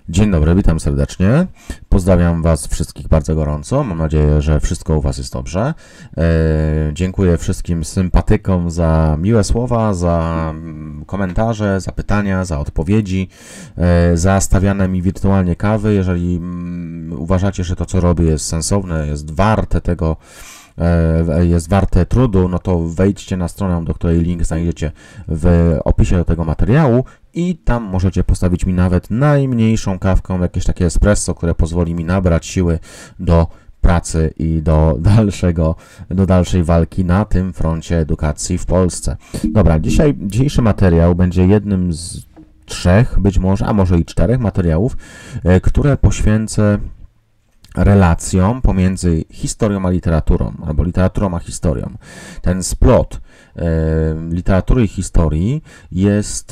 Dzień dobry, witam serdecznie. Pozdrawiam Was wszystkich bardzo gorąco. Mam nadzieję, że wszystko u Was jest dobrze. Dziękuję wszystkim sympatykom za miłe słowa, za komentarze, za pytania, za odpowiedzi, za stawiane mi wirtualnie kawy. Jeżeli uważacie, że to, co robię, jest sensowne, jest warte tego, jest warte trudu, no to wejdźcie na stronę, do której link znajdziecie w opisie do tego materiału i tam możecie postawić mi nawet najmniejszą kawkę, jakieś takie espresso, które pozwoli mi nabrać siły do pracy i do dalszej walki na tym froncie edukacji w Polsce. Dobra, dzisiejszy materiał będzie jednym z 3, być może, a może i 4 materiałów, które poświęcę relacjom pomiędzy historią a literaturą, albo literaturą a historią. Ten splot literatury i historii jest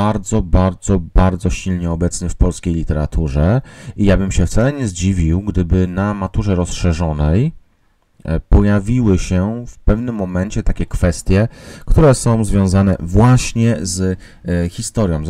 bardzo silnie obecny w polskiej literaturze i ja bym się wcale nie zdziwił, gdyby na maturze rozszerzonej pojawiły się w pewnym momencie takie kwestie, które są związane właśnie z historią,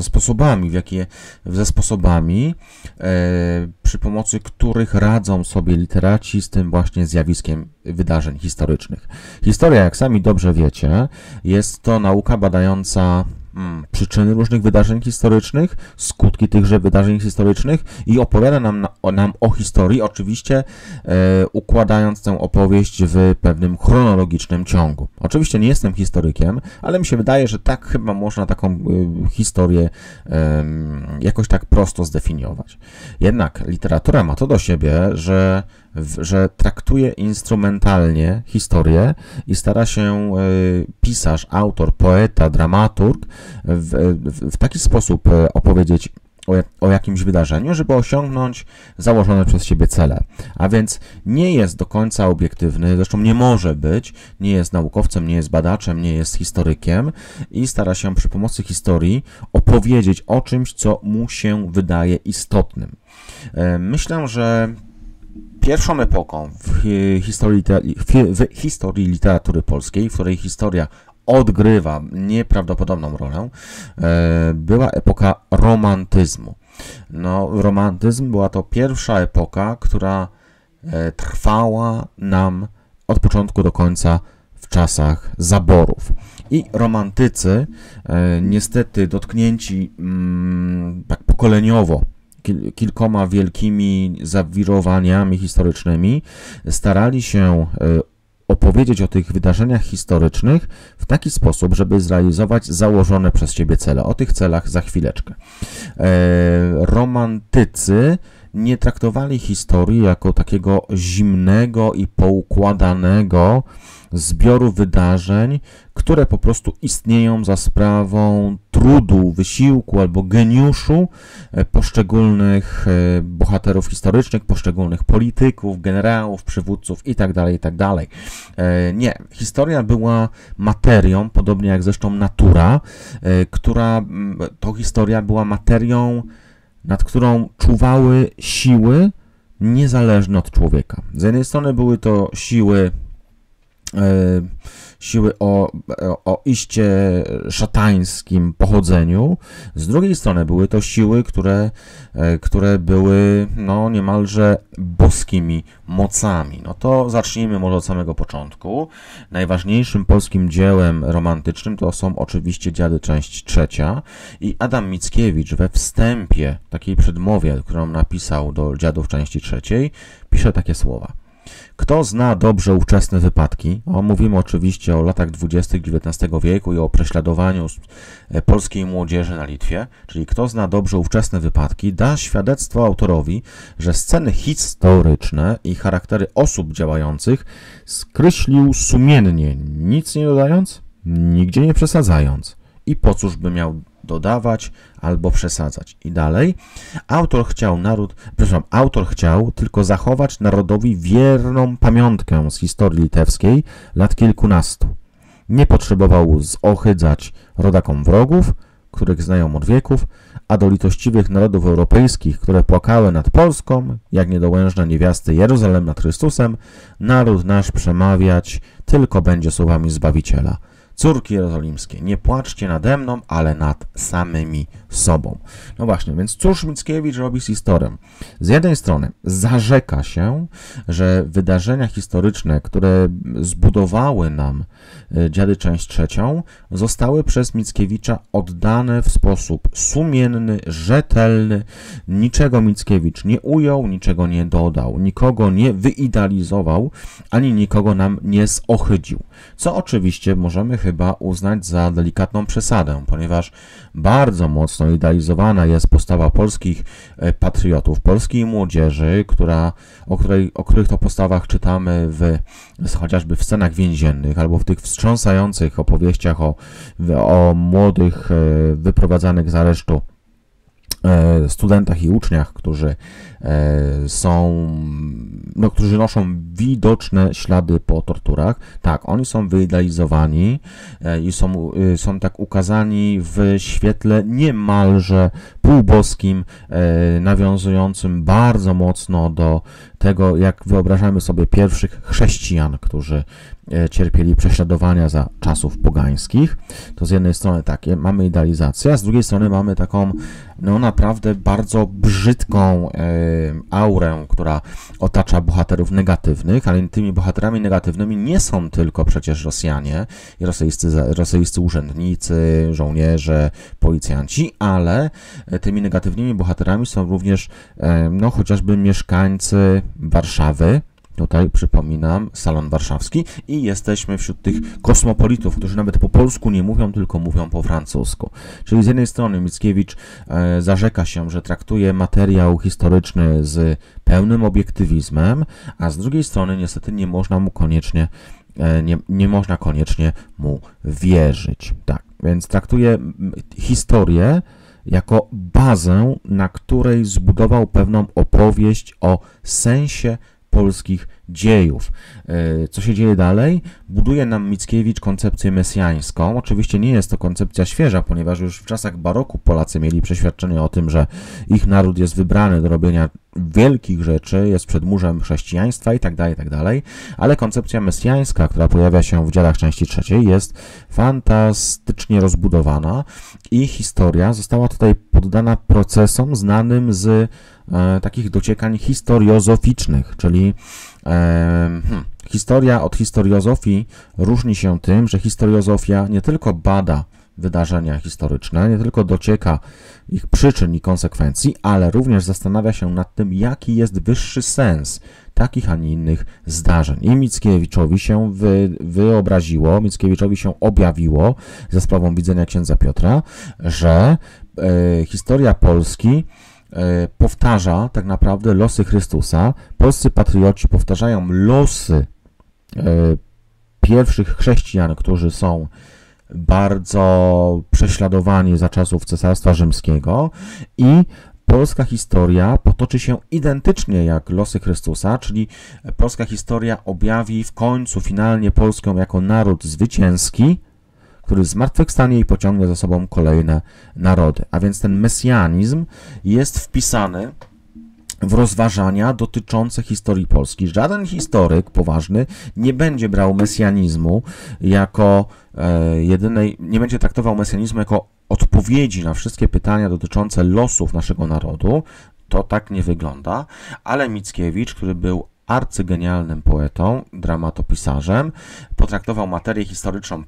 ze sposobami, przy pomocy których radzą sobie literaci z tym właśnie zjawiskiem wydarzeń historycznych. Historia, jak sami dobrze wiecie, jest to nauka badająca przyczyny różnych wydarzeń historycznych, skutki tychże wydarzeń historycznych i opowiada nam o historii, oczywiście układając tę opowieść w pewnym chronologicznym ciągu. Oczywiście nie jestem historykiem, ale mi się wydaje, że tak chyba można taką historię jakoś tak prosto zdefiniować. Jednak literatura ma to do siebie, że traktuje instrumentalnie historię i stara się pisarz, autor, poeta, dramaturg w taki sposób opowiedzieć o jakimś wydarzeniu, żeby osiągnąć założone przez siebie cele. A więc nie jest do końca obiektywny, zresztą nie może być, nie jest naukowcem, nie jest badaczem, nie jest historykiem i stara się przy pomocy historii opowiedzieć o czymś, co mu się wydaje istotnym. Myślę, że pierwszą epoką w historii literatury polskiej, w której historia odgrywa nieprawdopodobną rolę, była epoka romantyzmu. No, romantyzm była to pierwsza epoka, która trwała nam od początku do końca w czasach zaborów. I romantycy, niestety dotknięci tak pokoleniowo kilkoma wielkimi zawirowaniami historycznymi, starali się opowiedzieć o tych wydarzeniach historycznych w taki sposób, żeby zrealizować założone przez siebie cele. O tych celach za chwileczkę. Romantycy nie traktowali historii jako takiego zimnego i poukładanego zbioru wydarzeń, które po prostu istnieją za sprawą trudu, wysiłku albo geniuszu poszczególnych bohaterów historycznych, poszczególnych polityków, generałów, przywódców itd., itd. Nie. Historia była materią, podobnie jak zresztą natura, to historia była materią, nad którą czuwały siły niezależne od człowieka. Z jednej strony były to siły o iście szatańskim pochodzeniu, z drugiej strony były to siły, które były no, niemalże boskimi mocami. No to zacznijmy może od samego początku. Najważniejszym polskim dziełem romantycznym to są oczywiście Dziady, część 3. I Adam Mickiewicz we wstępie, takiej przedmowie, którą napisał do Dziadów części 3, pisze takie słowa. Kto zna dobrze ówczesne wypadki, mówimy oczywiście o latach 20. XIX wieku i o prześladowaniu polskiej młodzieży na Litwie, czyli kto zna dobrze ówczesne wypadki, da świadectwo autorowi, że sceny historyczne i charaktery osób działających skreślił sumiennie, nic nie dodając, nigdzie nie przesadzając. I po cóż by miał dodawać albo przesadzać. I dalej. Autor chciał tylko zachować narodowi wierną pamiątkę z historii litewskiej lat kilkunastu. Nie potrzebował zohydzać rodakom wrogów, których znają od wieków, a do litościwych narodów europejskich, które płakały nad Polską, jak niedołężne niewiasty Jeruzalem nad Chrystusem, naród nasz przemawiać tylko będzie słowami Zbawiciela. córki jerozolimskie, nie płaczcie nade mną, ale nad samymi sobą. No właśnie, więc cóż Mickiewicz robi z historią? Z jednej strony zarzeka się, że wydarzenia historyczne, które zbudowały nam Dziady część trzecią, zostały przez Mickiewicza oddane w sposób sumienny, rzetelny. Niczego Mickiewicz nie ujął, niczego nie dodał, nikogo nie wyidealizował, ani nikogo nam nie zohydził. Co oczywiście możemy chyba uznać za delikatną przesadę, ponieważ bardzo mocno idealizowana jest postawa polskich patriotów, polskiej młodzieży, o których to postawach czytamy chociażby w scenach więziennych albo w tych wstrząsających opowieściach o młodych wyprowadzanych z aresztu studentach i uczniach, którzy którzy noszą widoczne ślady po torturach. Tak, oni są wyidealizowani i są tak ukazani w świetle niemalże półboskim, nawiązującym bardzo mocno do tego, jak wyobrażamy sobie pierwszych chrześcijan, którzy cierpieli prześladowania za czasów pogańskich. To z jednej strony takie mamy idealizację, a z drugiej strony mamy taką naprawdę bardzo brzydką aurę, która otacza bohaterów negatywnych, ale tymi bohaterami negatywnymi nie są tylko przecież Rosjanie i rosyjscy urzędnicy, żołnierze, policjanci, ale tymi negatywnymi bohaterami są również chociażby mieszkańcy Warszawy. Tutaj przypominam Salon Warszawski i jesteśmy wśród tych kosmopolitów, którzy nawet po polsku nie mówią, tylko mówią po francusku. Czyli z jednej strony Mickiewicz zarzeka się, że traktuje materiał historyczny z pełnym obiektywizmem, a z drugiej strony niestety nie można koniecznie mu wierzyć. Tak, więc traktuje historię jako bazę, na której zbudował pewną opowieść o sensie polskich dziejów. Co się dzieje dalej? Buduje nam Mickiewicz koncepcję mesjańską. Oczywiście nie jest to koncepcja świeża, ponieważ już w czasach baroku Polacy mieli przeświadczenie o tym, że ich naród jest wybrany do robienia wielkich rzeczy, jest przedmurzem chrześcijaństwa itd., ale koncepcja mesjańska, która pojawia się w Dziadach części trzeciej, jest fantastycznie rozbudowana i historia została tutaj poddana procesom znanym z takich dociekań historiozoficznych, czyli historia od historiozofii różni się tym, że historiozofia nie tylko bada wydarzenia historyczne, nie tylko docieka ich przyczyn i konsekwencji, ale również zastanawia się nad tym, jaki jest wyższy sens takich, a nie innych zdarzeń. I Mickiewiczowi się wyobraziło, Mickiewiczowi się objawiło za sprawą widzenia księdza Piotra, że historia Polski powtarza tak naprawdę losy Chrystusa. Polscy patrioci powtarzają losy pierwszych chrześcijan, którzy są bardzo prześladowani za czasów Cesarstwa Rzymskiego i polska historia potoczy się identycznie jak losy Chrystusa, czyli polska historia objawi w końcu finalnie Polskę jako naród zwycięski, który zmartwychwstanie i pociągnie za sobą kolejne narody. A więc ten mesjanizm jest wpisany w rozważania dotyczące historii Polski. Żaden historyk poważny nie będzie brał mesjanizmu jako nie będzie traktował mesjanizmu jako odpowiedzi na wszystkie pytania dotyczące losów naszego narodu. To tak nie wygląda, ale Mickiewicz, który był arcygenialnym poetą, dramatopisarzem, potraktował materię historyczną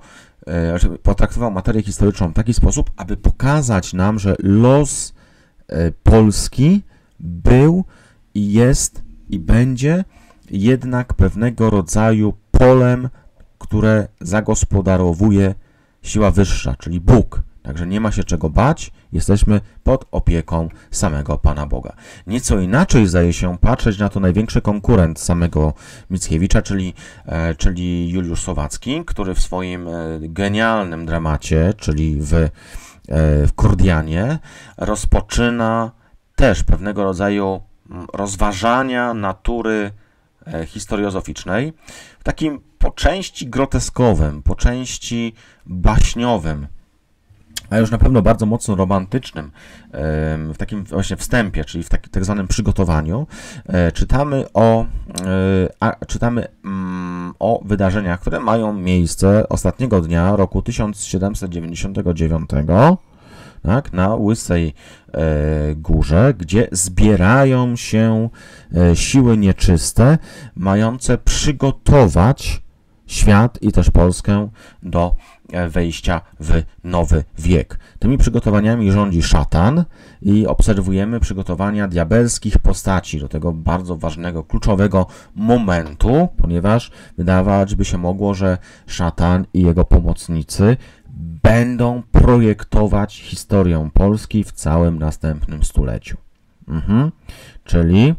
w taki sposób, aby pokazać nam, że los Polski był i jest i będzie jednak pewnego rodzaju polem, które zagospodarowuje siła wyższa, czyli Bóg. Także nie ma się czego bać, jesteśmy pod opieką samego Pana Boga. Nieco inaczej zdaje się patrzeć na to największy konkurent samego Mickiewicza, czyli Juliusz Słowacki, który w swoim genialnym dramacie, czyli w Kordianie, rozpoczyna też pewnego rodzaju rozważania natury historiozoficznej w takim po części groteskowym, po części baśniowym, a już na pewno bardzo mocno romantycznym, w takim właśnie wstępie, czyli w takim tak zwanym przygotowaniu, czytamy o wydarzeniach, które mają miejsce ostatniego dnia roku 1799, tak, na Łysej Górze, gdzie zbierają się siły nieczyste, mające przygotować świat i też Polskę do wejścia w nowy wiek. Tymi przygotowaniami rządzi szatan i obserwujemy przygotowania diabelskich postaci do tego bardzo ważnego, kluczowego momentu, ponieważ wydawać by się mogło, że szatan i jego pomocnicy będą projektować historię Polski w całym następnym stuleciu. Czyli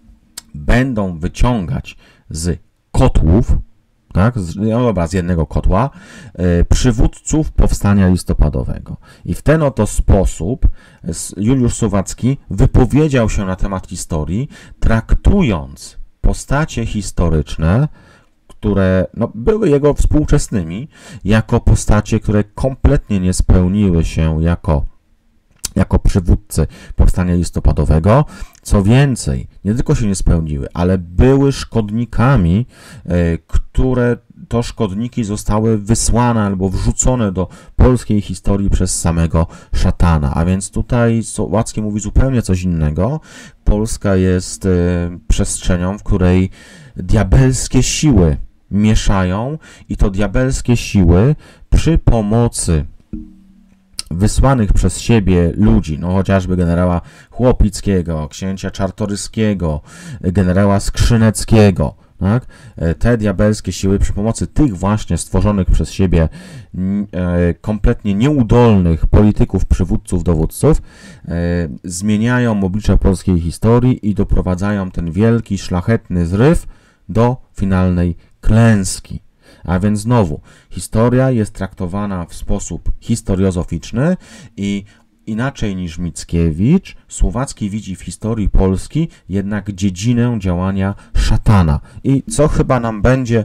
będą wyciągać z kotłów, tak, z jednego kotła, przywódców powstania listopadowego. I w ten oto sposób Juliusz Słowacki wypowiedział się na temat historii, traktując postacie historyczne, które były jego współczesnymi, jako postacie, które kompletnie nie spełniły się jako przywódcy powstania listopadowego. Co więcej, nie tylko się nie spełniły, ale były szkodnikami, które to szkodniki zostały wysłane albo wrzucone do polskiej historii przez samego szatana. A więc tutaj Słowacki mówi zupełnie coś innego. Polska jest przestrzenią, w której diabelskie siły mieszają i to diabelskie siły przy pomocy wysłanych przez siebie ludzi, chociażby generała Chłopickiego, księcia Czartoryskiego, generała Skrzyneckiego, tak? Te diabelskie siły przy pomocy tych właśnie stworzonych przez siebie kompletnie nieudolnych polityków, przywódców, dowódców zmieniają oblicze polskiej historii i doprowadzają ten wielki, szlachetny zryw do finalnej klęski. A więc znowu, historia jest traktowana w sposób historiozoficzny i inaczej niż Mickiewicz, Słowacki widzi w historii Polski jednak dziedzinę działania szatana. I co chyba nam będzie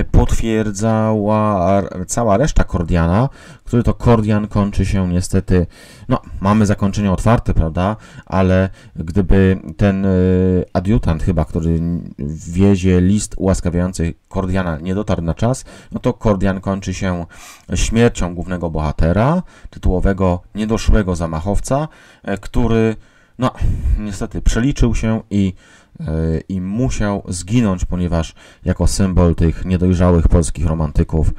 potwierdzała cała reszta Kordiana, który to Kordian kończy się niestety, mamy zakończenie otwarte, prawda, ale gdyby ten adiutant chyba, który wiezie list ułaskawiający Kordiana, nie dotarł na czas, to Kordian kończy się śmiercią głównego bohatera, tytułowego niedoszłego zamachowca, który niestety przeliczył się i musiał zginąć, ponieważ jako symbol tych niedojrzałych polskich romantyków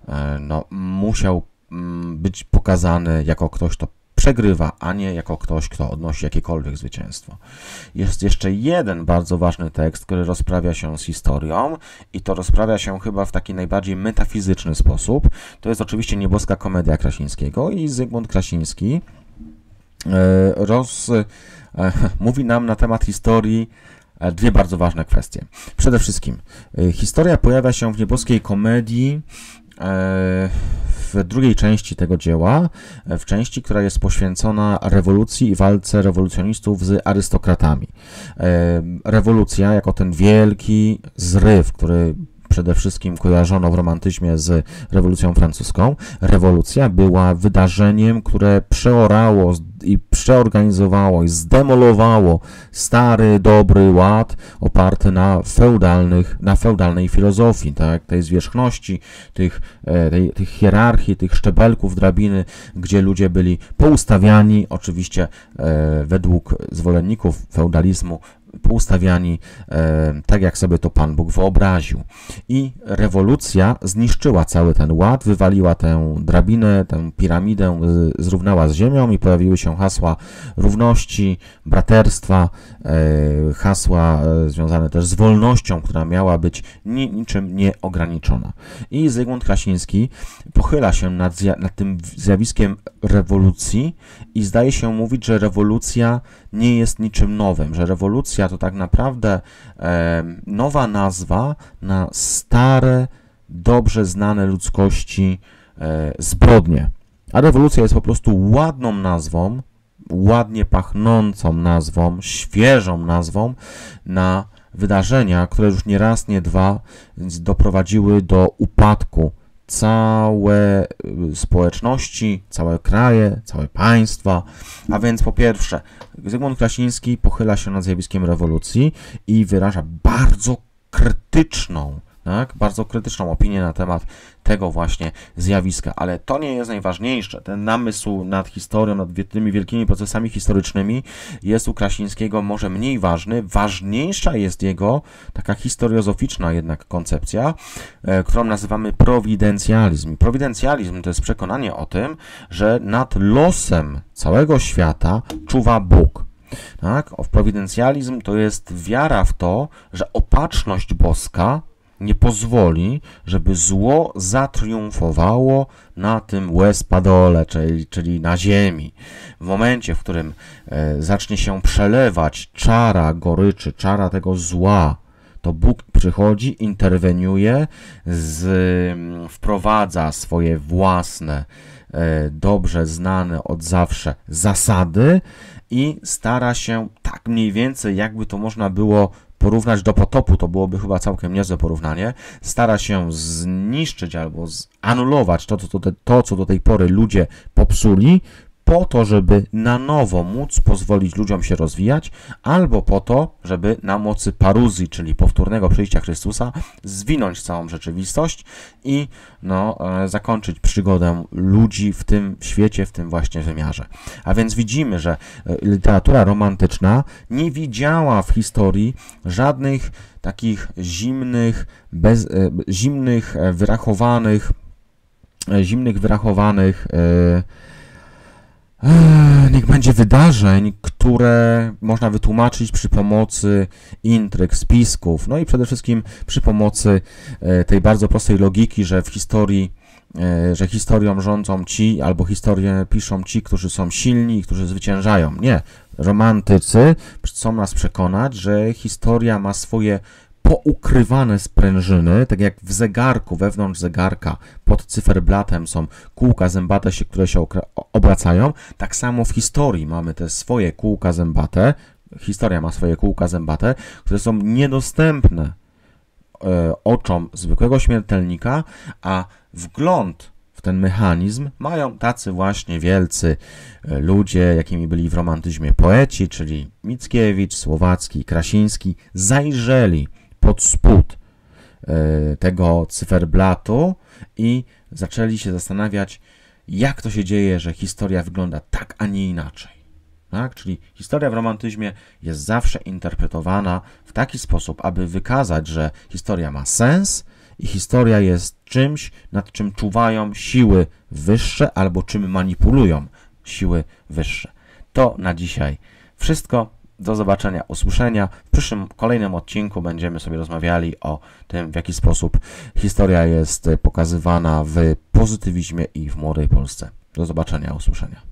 musiał być pokazany jako ktoś, kto przegrywa, a nie jako ktoś, kto odnosi jakiekolwiek zwycięstwo. Jest jeszcze jeden bardzo ważny tekst, który rozprawia się z historią i to rozprawia się chyba w taki najbardziej metafizyczny sposób. To jest oczywiście Nieboska Komedia Krasińskiego i Zygmunt Krasiński mówi nam na temat historii dwie bardzo ważne kwestie. Przede wszystkim historia pojawia się w Nieboskiej Komedii w drugiej części tego dzieła, w części, która jest poświęcona rewolucji i walce rewolucjonistów z arystokratami. Rewolucja jako ten wielki zryw, który przede wszystkim kojarzono w romantyzmie z rewolucją francuską. Rewolucja była wydarzeniem, które przeorało i przeorganizowało i zdemolowało stary, dobry ład oparty na feudalnej filozofii, tak? Tej zwierzchności, tych hierarchii, tych szczebelków drabiny, gdzie ludzie byli poustawiani, oczywiście według zwolenników feudalizmu, poustawiani tak, jak sobie to Pan Bóg wyobraził. I rewolucja zniszczyła cały ten ład, wywaliła tę drabinę, tę piramidę, zrównała z ziemią i pojawiły się hasła równości, braterstwa, hasła związane też z wolnością, która miała być niczym nieograniczona. I Zygmunt Krasiński pochyla się nad tym zjawiskiem rewolucji i zdaje się mówić, że rewolucja nie jest niczym nowym, że rewolucja to tak naprawdę nowa nazwa na stare, dobrze znane ludzkości zbrodnie. A rewolucja jest po prostu ładną nazwą, ładnie pachnącą nazwą, świeżą nazwą na wydarzenia, które już nie raz, nie dwa doprowadziły do upadku całe społeczności, całe kraje, całe państwa. A więc po pierwsze, Zygmunt Krasiński pochyla się nad zjawiskiem rewolucji i wyraża bardzo krytyczną, tak? Bardzo krytyczną opinię na temat tego właśnie zjawiska, ale to nie jest najważniejsze. Ten namysł nad historią, nad tymi wielkimi procesami historycznymi jest u Krasińskiego może mniej ważny. Ważniejsza jest jego taka historiozoficzna jednak koncepcja, którą nazywamy prowidencjalizm. Prowidencjalizm to jest przekonanie o tym, że nad losem całego świata czuwa Bóg. Tak? Prowidencjalizm to jest wiara w to, że opatrzność boska nie pozwoli, żeby zło zatriumfowało na tym łez padole, czyli na ziemi. W momencie, w którym zacznie się przelewać czara goryczy, czara tego zła, to Bóg przychodzi, interweniuje, wprowadza swoje własne, dobrze znane od zawsze zasady i stara się tak mniej więcej, jakby to można było porównać do potopu, to byłoby chyba całkiem niezłe porównanie, stara się zniszczyć albo anulować to, co do tej pory ludzie popsuli, po to, żeby na nowo móc pozwolić ludziom się rozwijać, albo po to, żeby na mocy paruzji, czyli powtórnego przyjścia Chrystusa, zwinąć całą rzeczywistość i zakończyć przygodę ludzi w tym świecie, w tym właśnie wymiarze. A więc widzimy, że literatura romantyczna nie widziała w historii żadnych takich zimnych, wyrachowanych niech będzie wydarzeń, które można wytłumaczyć przy pomocy intryg, spisków, no i przede wszystkim przy pomocy tej bardzo prostej logiki, że że historią rządzą ci, albo historię piszą ci, którzy są silni i którzy zwyciężają. Nie. Romantycy chcą nas przekonać, że historia ma swoje poukrywane sprężyny, tak jak w zegarku, wewnątrz zegarka, pod cyferblatem są kółka zębate, które się obracają, tak samo w historii mamy te swoje kółka zębate, historia ma swoje kółka zębate, które są niedostępne oczom zwykłego śmiertelnika, a wgląd w ten mechanizm mają tacy właśnie wielcy ludzie, jakimi byli w romantyzmie poeci, czyli Mickiewicz, Słowacki, Krasiński, zajrzeli pod spód tego cyferblatu i zaczęli się zastanawiać, jak to się dzieje, że historia wygląda tak, a nie inaczej. Tak? Czyli historia w romantyzmie jest zawsze interpretowana w taki sposób, aby wykazać, że historia ma sens i historia jest czymś, nad czym czuwają siły wyższe albo czym manipulują siły wyższe. To na dzisiaj wszystko. Do zobaczenia, usłyszenia. W przyszłym, kolejnym odcinku będziemy sobie rozmawiali o tym, w jaki sposób historia jest pokazywana w pozytywizmie i w młodej Polsce. Do zobaczenia, usłyszenia.